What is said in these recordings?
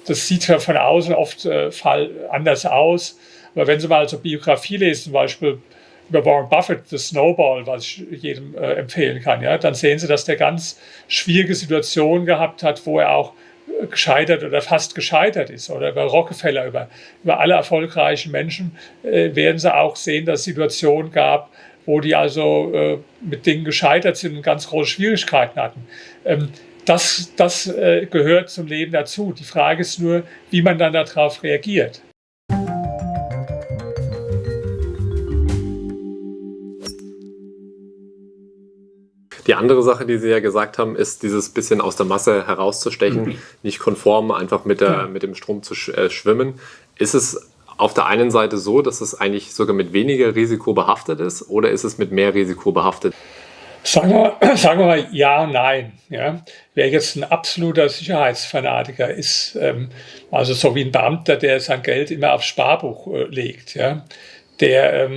das sieht ja von außen oft anders aus. Aber wenn Sie mal so Biografie lesen, zum Beispiel über Warren Buffett, The Snowball, was ich jedem empfehlen kann, ja, dann sehen Sie, dass der ganz schwierige Situationen gehabt hat, wo er auch gescheitert oder fast gescheitert ist. Oder über Rockefeller, über alle erfolgreichen Menschen werden Sie auch sehen, dass es Situationen gab, wo die also mit Dingen gescheitert sind und ganz große Schwierigkeiten hatten. Das gehört zum Leben dazu. Die Frage ist nur, wie man dann darauf reagiert. Die andere Sache, die Sie ja gesagt haben, ist dieses bisschen aus der Masse herauszustechen, nicht konform einfach mit dem Strom zu schwimmen. Ist es auf der einen Seite so, dass es eigentlich sogar mit weniger Risiko behaftet ist, oder ist es mit mehr Risiko behaftet? Sagen wir mal ja und nein. Ja. Wer jetzt ein absoluter Sicherheitsfanatiker ist, also so wie ein Beamter, der sein Geld immer aufs Sparbuch legt, ja, der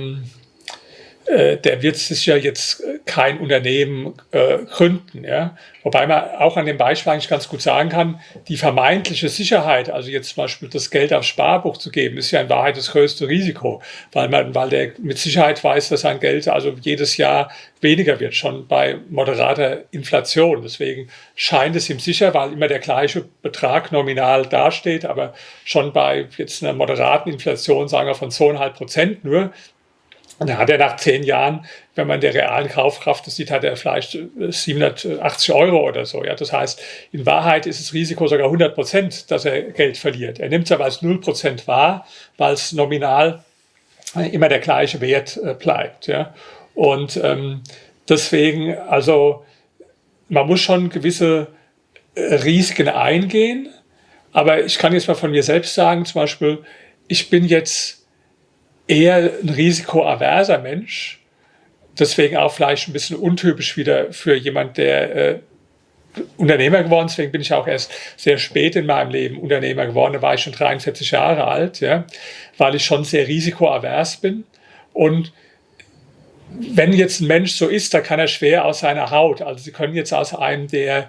wird sicher jetzt kein Unternehmen gründen. Ja? Wobei man auch an dem Beispiel eigentlich ganz gut sagen kann, die vermeintliche Sicherheit, also jetzt zum Beispiel das Geld aufs Sparbuch zu geben, ist ja in Wahrheit das größte Risiko, weil der mit Sicherheit weiß, dass sein Geld also jedes Jahr weniger wird, schon bei moderater Inflation. Deswegen scheint es ihm sicher, weil immer der gleiche Betrag nominal dasteht, aber schon bei jetzt einer moderaten Inflation, sagen wir von 2,5% nur. Und da hat er nach 10 Jahren, wenn man der realen Kaufkraft das sieht, hat er vielleicht 780 € oder so. Ja, das heißt, in Wahrheit ist das Risiko sogar 100%, dass er Geld verliert. Er nimmt es aber als 0% wahr, weil es nominal immer der gleiche Wert bleibt. Ja. Und deswegen, also man muss schon gewisse Risiken eingehen. Aber ich kann jetzt mal von mir selbst sagen, zum Beispiel, ich bin jetzt eher ein risikoaverser Mensch, deswegen auch vielleicht ein bisschen untypisch wieder für jemand, der Unternehmer geworden ist. Deswegen bin ich auch erst sehr spät in meinem Leben Unternehmer geworden, da war ich schon 43 Jahre alt, ja, weil ich schon sehr risikoavers bin. Und wenn jetzt ein Mensch so ist, da kann er schwer aus seiner Haut. Also Sie können jetzt aus einem, der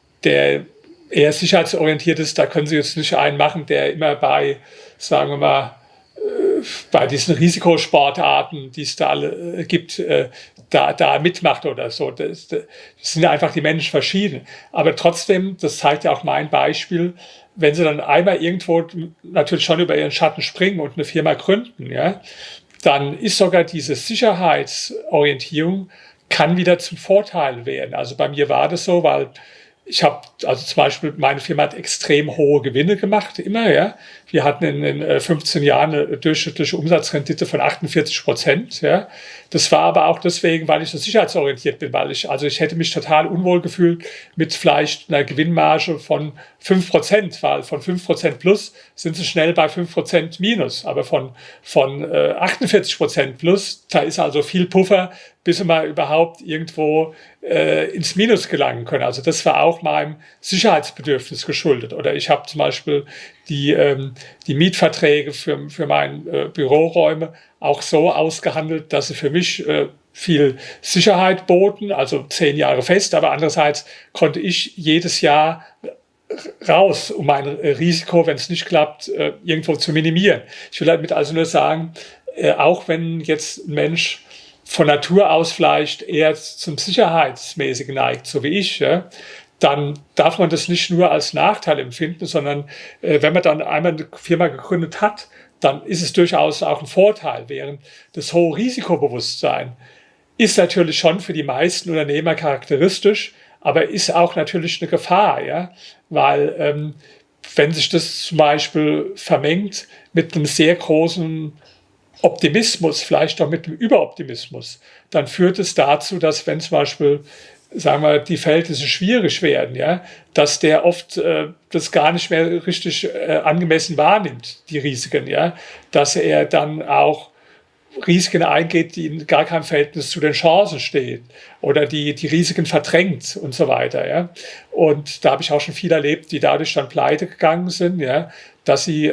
eher sicherheitsorientiert ist, da können Sie jetzt nicht einen machen, der immer bei, sagen wir mal, bei diesen Risikosportarten, die es da alle gibt, da mitmacht oder so. Das sind einfach die Menschen verschieden. Aber trotzdem, das zeigt ja auch mein Beispiel, wenn Sie dann einmal irgendwo natürlich schon über Ihren Schatten springen und eine Firma gründen, ja, dann ist sogar diese Sicherheitsorientierung kann wieder zum Vorteil werden. Also bei mir war das so, weil ich habe, also zum Beispiel, meine Firma hat extrem hohe Gewinne gemacht, immer, ja. Wir hatten in den 15 Jahren eine durchschnittliche Umsatzrendite von 48%, ja. Das war aber auch deswegen, weil ich so sicherheitsorientiert bin, weil ich hätte mich total unwohl gefühlt mit vielleicht einer Gewinnmarge von 5%, weil von 5% plus sind sie schnell bei 5% minus, aber von 48% plus, da ist also viel Puffer, bis wir mal überhaupt irgendwo ins Minus gelangen können. Also das war auch meinem Sicherheitsbedürfnis geschuldet. Oder ich habe zum Beispiel die Mietverträge für meine Büroräume auch so ausgehandelt, dass sie für mich viel Sicherheit boten, also 10 Jahre fest, aber andererseits konnte ich jedes Jahr raus, um mein Risiko, wenn es nicht klappt, irgendwo zu minimieren. Ich will damit also nur sagen, auch wenn jetzt ein Mensch von Natur aus vielleicht eher zum Sicherheitsmäßigen neigt, so wie ich, ja, dann darf man das nicht nur als Nachteil empfinden, sondern wenn man dann einmal eine Firma gegründet hat, dann ist es durchaus auch ein Vorteil, während das hohe Risikobewusstsein ist natürlich schon für die meisten Unternehmer charakteristisch, aber ist auch natürlich eine Gefahr, ja, weil wenn sich das zum Beispiel vermengt mit einem sehr großen Optimismus, vielleicht auch mit dem Überoptimismus, dann führt es dazu, dass wenn zum Beispiel, sagen wir, die Verhältnisse schwierig werden, ja, dass der oft das gar nicht mehr richtig angemessen wahrnimmt, die Risiken, ja, dass er dann auch Risiken eingeht, die in gar keinem Verhältnis zu den Chancen stehen oder die Risiken verdrängt und so weiter, ja. Und da habe ich auch schon viel erlebt, die dadurch dann pleite gegangen sind, ja, dass sie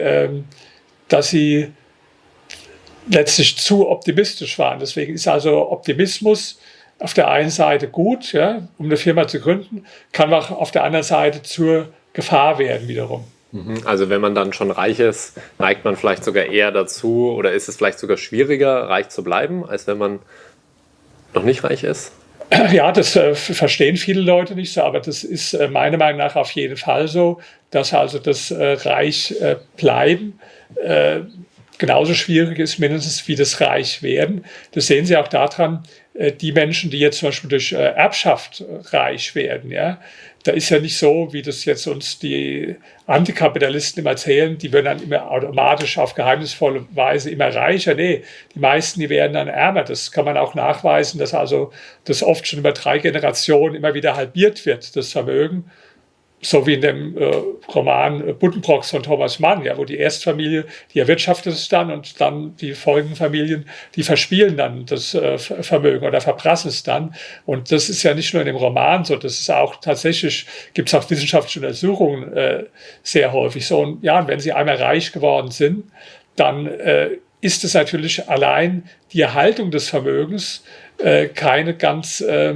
letztlich zu optimistisch waren. Deswegen ist also Optimismus auf der einen Seite gut, ja, um eine Firma zu gründen, kann auch auf der anderen Seite zur Gefahr werden wiederum. Also wenn man dann schon reich ist, neigt man vielleicht sogar eher dazu oder ist es vielleicht sogar schwieriger, reich zu bleiben, als wenn man noch nicht reich ist? Ja, das verstehen viele Leute nicht so, aber das ist meiner Meinung nach auf jeden Fall so, dass also das reich bleiben genauso schwierig ist, mindestens wie das reich werden. Das sehen Sie auch daran, die Menschen, die jetzt zum Beispiel durch Erbschaft reich werden, ja, da ist ja nicht so, wie das jetzt uns die Antikapitalisten immer erzählen, die werden dann immer automatisch auf geheimnisvolle Weise immer reicher. Nee, die meisten, die werden dann ärmer. Das kann man auch nachweisen, dass also das oft schon über 3 Generationen immer wieder halbiert wird, das Vermögen. So wie in dem Roman Buddenbrooks von Thomas Mann, ja, wo die Erstfamilie, die erwirtschaftet es dann und dann die folgenden Familien, die verspielen dann das Vermögen oder verprassen es dann. Und das ist ja nicht nur in dem Roman so, das ist auch tatsächlich, gibt es auch wissenschaftliche Untersuchungen sehr häufig so. Und ja, wenn sie einmal reich geworden sind, dann ist es natürlich allein die Erhaltung des Vermögens keine ganz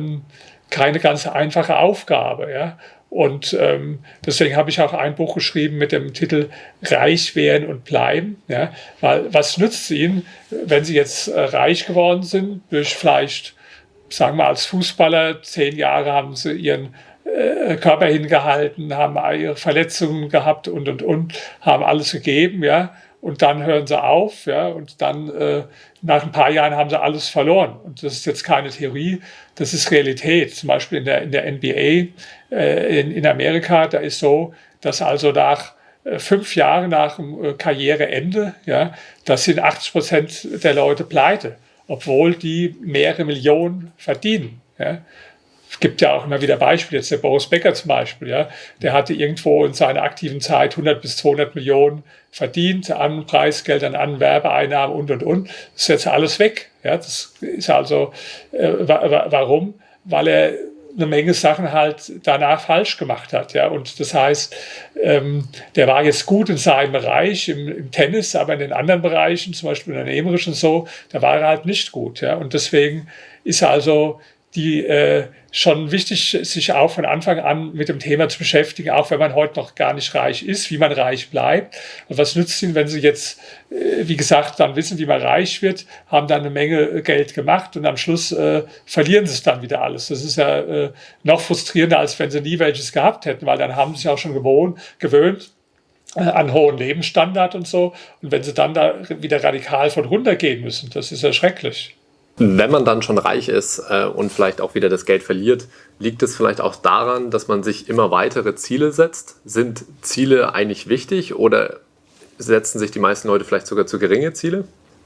einfache Aufgabe, ja. Und deswegen habe ich auch ein Buch geschrieben mit dem Titel Reich werden und bleiben. Ja? Weil was nützt es Ihnen, wenn Sie jetzt reich geworden sind, durch vielleicht, sagen wir als Fußballer, 10 Jahre haben Sie Ihren Körper hingehalten, haben ihre Verletzungen gehabt und, haben alles gegeben, ja. Und dann hören sie auf, ja, und dann nach ein paar Jahren haben sie alles verloren. Und das ist jetzt keine Theorie, das ist Realität. Zum Beispiel in der NBA in Amerika, da ist so, dass also nach 5 Jahren nach dem Karriereende, ja, das sind 80% der Leute pleite, obwohl die mehrere Millionen verdienen. Ja. Es gibt ja auch immer wieder Beispiele, jetzt der Boris Becker zum Beispiel, ja, der hatte irgendwo in seiner aktiven Zeit 100 bis 200 Millionen verdient an Preisgeldern, an Werbeeinnahmen und. Das ist jetzt alles weg. Ja, das ist also, warum? Weil er eine Menge Sachen halt danach falsch gemacht hat. Ja, und das heißt, der war jetzt gut in seinem Bereich, im Tennis, aber in den anderen Bereichen, zum Beispiel unternehmerisch und so, da war er halt nicht gut. Ja, und deswegen ist also schon wichtig, sich auch von Anfang an mit dem Thema zu beschäftigen, auch wenn man heute noch gar nicht reich ist, wie man reich bleibt. Und was nützt Ihnen, wenn Sie jetzt, wie gesagt, dann wissen, wie man reich wird, haben dann eine Menge Geld gemacht und am Schluss verlieren Sie es dann wieder alles. Das ist ja noch frustrierender, als wenn Sie nie welches gehabt hätten, weil dann haben Sie sich auch schon gewöhnt an hohen Lebensstandard und so. Und wenn Sie dann da wieder radikal von runtergehen müssen, das ist ja schrecklich. Wenn man dann schon reich ist und vielleicht auch wieder das Geld verliert, liegt es vielleicht auch daran, dass man sich immer weitere Ziele setzt? Sind Ziele eigentlich wichtig oder setzen sich die meisten Leute vielleicht sogar zu geringe Ziele?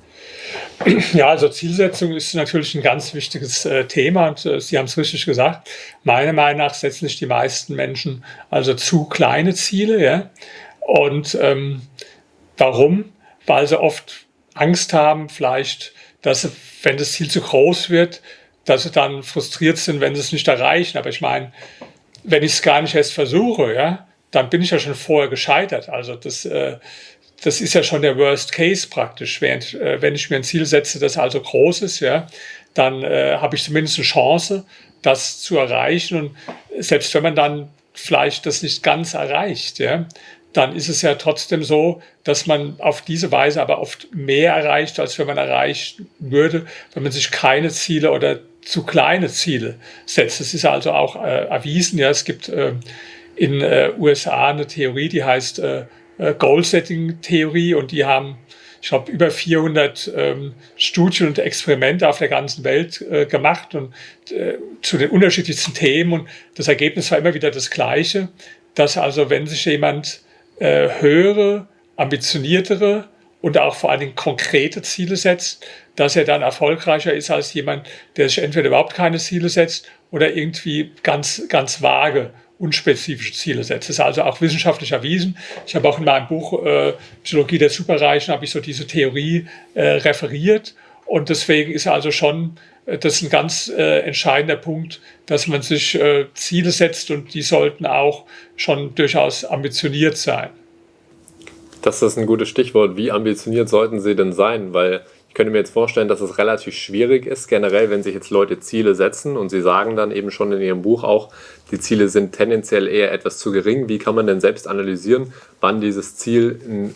Ja, also Zielsetzung ist natürlich ein ganz wichtiges Thema und Sie haben es richtig gesagt. Meiner Meinung nach setzen sich die meisten Menschen also zu kleine Ziele. Ja? Und warum? Weil sie oft Angst haben, vielleicht, dass sie, wenn das Ziel zu groß wird, dass sie dann frustriert sind, wenn sie es nicht erreichen. Aber ich meine, wenn ich es gar nicht erst versuche, ja, dann bin ich ja schon vorher gescheitert. Also das ist ja schon der Worst Case praktisch. Wenn ich mir ein Ziel setze, das also groß ist, ja, dann habe ich zumindest eine Chance, das zu erreichen. Und selbst wenn man dann vielleicht das nicht ganz erreicht, ja, dann ist es ja trotzdem so, dass man auf diese Weise aber oft mehr erreicht, als wenn man erreichen würde, wenn man sich keine Ziele oder zu kleine Ziele setzt. Das ist also auch erwiesen. Ja, es gibt in USA eine Theorie, die heißt Goal-Setting-Theorie, und die haben, ich glaube, über 400 Studien und Experimente auf der ganzen Welt gemacht und zu den unterschiedlichsten Themen. Und das Ergebnis war immer wieder das Gleiche, dass also, wenn sich jemand höhere, ambitioniertere und auch vor allen Dingen konkrete Ziele setzt, dass er dann erfolgreicher ist als jemand, der sich entweder überhaupt keine Ziele setzt oder irgendwie ganz, ganz vage, unspezifische Ziele setzt. Das ist also auch wissenschaftlich erwiesen. Ich habe auch in meinem Buch Psychologie der Superreichen habe ich so diese Theorie referiert, und deswegen ist also schon das ein ganz entscheidender Punkt, dass man sich Ziele setzt, und die sollten auch schon durchaus ambitioniert sein. Das ist ein gutes Stichwort. Wie ambitioniert sollten sie denn sein? Weil ich könnte mir jetzt vorstellen, dass es relativ schwierig ist, generell, wenn sich jetzt Leute Ziele setzen und sie sagen dann eben schon in ihrem Buch auch, die Ziele sind tendenziell eher etwas zu gering. Wie kann man denn selbst analysieren, wann dieses Ziel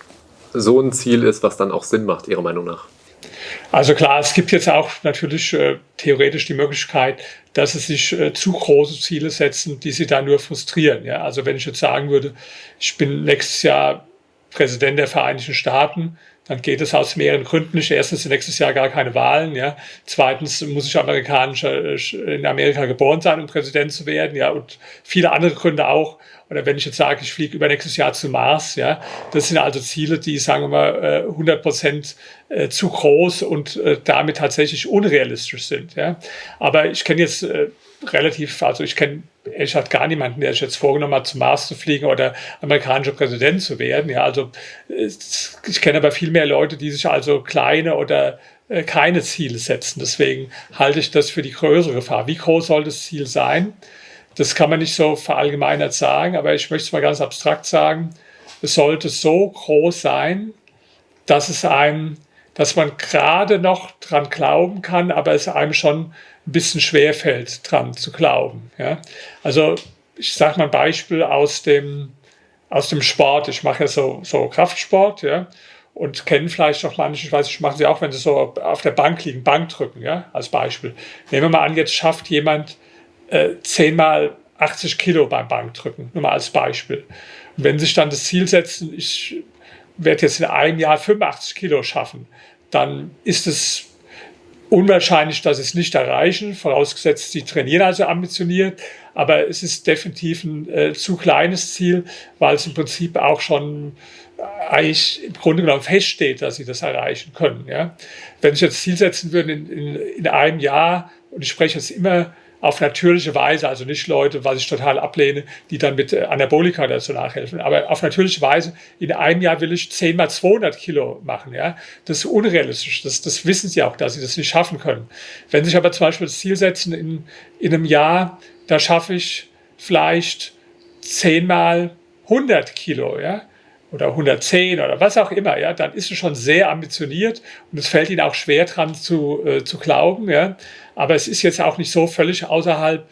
so ein Ziel ist, was dann auch Sinn macht, Ihrer Meinung nach? Also klar, es gibt jetzt auch natürlich theoretisch die Möglichkeit, dass sie sich zu große Ziele setzen, die sie dann nur frustrieren. Ja? Also wenn ich jetzt sagen würde, ich bin nächstes Jahr Präsident der Vereinigten Staaten, dann geht es aus mehreren Gründen nicht. Erstens sind nächstes Jahr gar keine Wahlen. Ja. Zweitens muss ich in Amerika geboren sein, um Präsident zu werden. Ja. Und viele andere Gründe auch. Oder wenn ich jetzt sage, ich fliege übernächstes Jahr zum Mars. Ja. Das sind also Ziele, die, sagen wir mal, 100% zu groß und damit tatsächlich unrealistisch sind. Ja. Aber ich kenne jetzt ich kenne ehrlich gesagt gar niemanden, der sich jetzt vorgenommen hat, zum Mars zu fliegen oder amerikanischer Präsident zu werden. Ja, also ich kenne aber viel mehr Leute, die sich also kleine oder keine Ziele setzen. Deswegen halte ich das für die größere Gefahr. Wie groß soll das Ziel sein? Das kann man nicht so verallgemeinert sagen, aber ich möchte es mal ganz abstrakt sagen. Es sollte so groß sein, dass man gerade noch dran glauben kann, aber es einem schon ein bisschen schwerfällt, dran zu glauben. Ja? Also ich sage mal ein Beispiel aus dem Sport. Ich mache ja so Kraftsport, ja, und kennen vielleicht auch manche, ich weiß nicht, machen sie auch, wenn sie so auf der Bank liegen, Bankdrücken, ja, als Beispiel. Nehmen wir mal an, jetzt schafft jemand 10 mal 80 Kilo beim Bankdrücken, nur mal als Beispiel. Und wenn sie sich dann das Ziel setzen, ich werde jetzt in einem Jahr 85 Kilo schaffen, dann ist es unwahrscheinlich, dass sie es nicht erreichen, vorausgesetzt, sie trainieren also ambitioniert, aber es ist definitiv ein zu kleines Ziel, weil es im Prinzip auch schon eigentlich im Grunde genommen feststeht, dass sie das erreichen können. Ja? Wenn sie jetzt Ziel setzen würden in einem Jahr, und ich spreche jetzt immer auf natürliche Weise, also nicht Leute, was ich total ablehne, die dann mit Anabolika dazu nachhelfen, aber auf natürliche Weise, in einem Jahr will ich 10 mal 200 Kilo machen. Ja? Das ist unrealistisch, das wissen sie auch, dass sie das nicht schaffen können. Wenn sie sich aber zum Beispiel das Ziel setzen, in einem Jahr, da schaffe ich vielleicht 10 mal 100 Kilo, ja? Oder 110 oder was auch immer, ja, dann ist es schon sehr ambitioniert und es fällt ihnen auch schwer dran zu glauben, ja. Aber es ist jetzt auch nicht so völlig außerhalb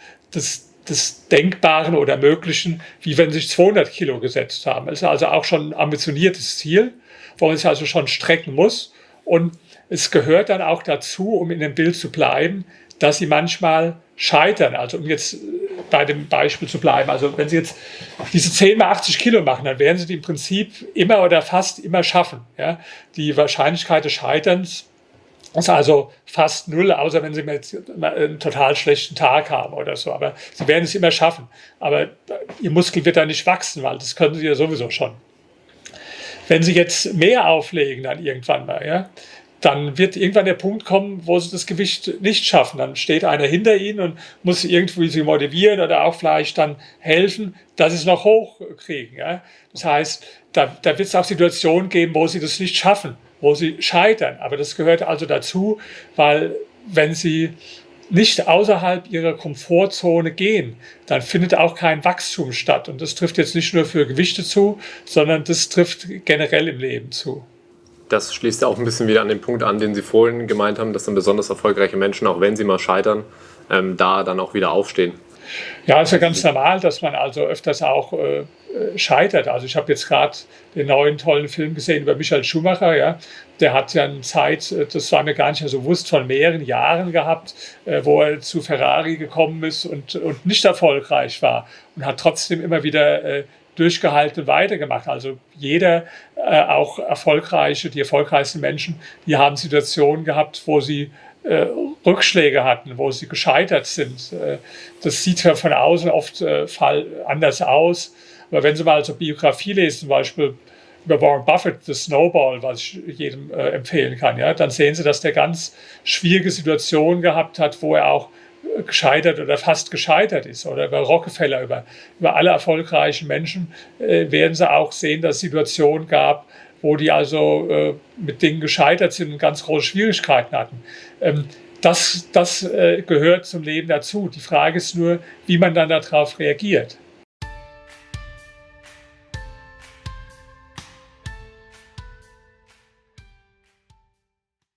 des Denkbaren oder Möglichen, wie wenn sie sich 200 Kilo gesetzt haben. Es ist also auch schon ein ambitioniertes Ziel, wo man sich also schon strecken muss. Und es gehört dann auch dazu, um in dem Bild zu bleiben, dass sie manchmal scheitern. Also um jetzt bei dem Beispiel zu bleiben. Also wenn Sie jetzt diese 10 mal 80 Kilo machen, dann werden Sie die im Prinzip immer oder fast immer schaffen. Ja? Die Wahrscheinlichkeit des Scheiterns ist also fast null, außer wenn Sie jetzt einen total schlechten Tag haben oder so. Aber Sie werden es immer schaffen. Aber Ihr Muskel wird da nicht wachsen, weil das können Sie ja sowieso schon. Wenn Sie jetzt mehr auflegen, dann irgendwann mal, ja, dann wird irgendwann der Punkt kommen, wo sie das Gewicht nicht schaffen. Dann steht einer hinter ihnen und muss irgendwie sie motivieren oder auch vielleicht dann helfen, dass sie es noch hochkriegen. Ja? Das heißt, da wird es auch Situationen geben, wo sie das nicht schaffen, wo sie scheitern. Aber das gehört also dazu, weil wenn sie nicht außerhalb ihrer Komfortzone gehen, dann findet auch kein Wachstum statt. Und das trifft jetzt nicht nur für Gewichte zu, sondern das trifft generell im Leben zu. Das schließt ja auch ein bisschen wieder an den Punkt an, den Sie vorhin gemeint haben, dass dann besonders erfolgreiche Menschen, auch wenn sie mal scheitern, da dann auch wieder aufstehen. Ja, ist ja ganz normal, dass man also öfters auch scheitert. Also ich habe jetzt gerade den neuen tollen Film gesehen über Michael Schumacher. Ja. Der hat ja eine Zeit, das war mir gar nicht so bewusst, von mehreren Jahren gehabt, wo er zu Ferrari gekommen ist und nicht erfolgreich war und hat trotzdem immer wieder durchgehalten und weitergemacht. Also jeder, auch die erfolgreichsten Menschen, die haben Situationen gehabt, wo sie Rückschläge hatten, wo sie gescheitert sind. Das sieht ja von außen oft anders aus. Aber wenn Sie mal so Biografie lesen, zum Beispiel über Warren Buffett, The Snowball, was ich jedem empfehlen kann, ja, dann sehen Sie, dass der ganz schwierige Situationen gehabt hat, wo er auch gescheitert oder fast gescheitert ist. Oder über Rockefeller, über alle erfolgreichen Menschen werden Sie auch sehen, dass es Situationen gab, wo die also mit Dingen gescheitert sind und ganz große Schwierigkeiten hatten. Das gehört zum Leben dazu. Die Frage ist nur, wie man dann darauf reagiert.